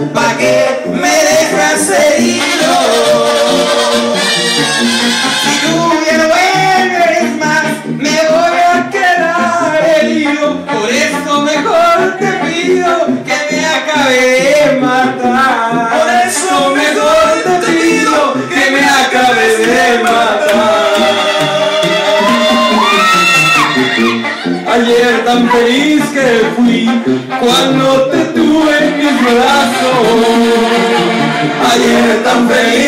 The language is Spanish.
¿pa' qué me dejas herido? Si tú ya no vuelves más, me voy a quedar herido. Por eso mejor te pido que me acabe de matar. Por eso mejor te pido que me acabe de matar. Ayer tan feliz que fui cuando te tuve en mis brazos. Ayer tan feliz